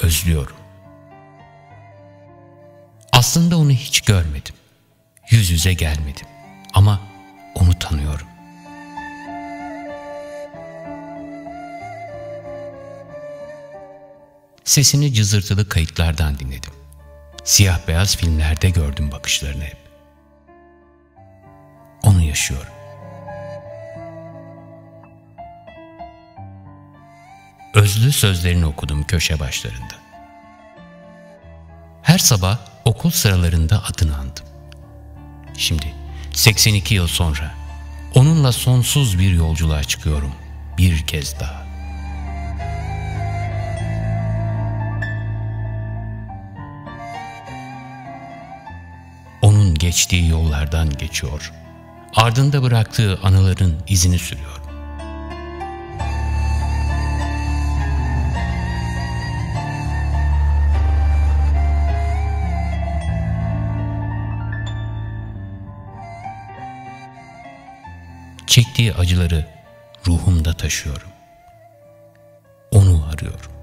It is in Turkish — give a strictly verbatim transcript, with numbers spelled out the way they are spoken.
özlüyorum. Aslında onu hiç görmedim. Yüz yüze gelmedim. Ama onu tanıyorum. Sesini cızırtılı kayıtlardan dinledim. Siyah beyaz filmlerde gördüm bakışlarını hep. Onu yaşıyorum. Özlü sözlerini okudum köşe başlarında. Her sabah okul sıralarında adını andım. Şimdi seksen iki yıl sonra onunla sonsuz bir yolculuğa çıkıyorum bir kez daha. Onun geçtiği yollardan geçiyor, ardında bıraktığı anıların izini sürüyor. Çektiği acıları ruhumda taşıyorum. Onu arıyorum.